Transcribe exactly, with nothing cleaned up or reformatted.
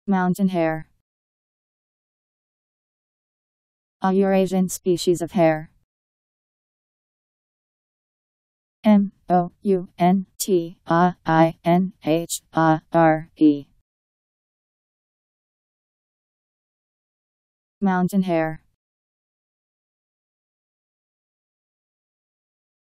Mountain hare. A Eurasian species of hare. M O U N T A I N H A R E. Mountain hare.